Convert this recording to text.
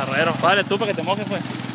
chicharrero. Vale, tú para que te mojes, pues.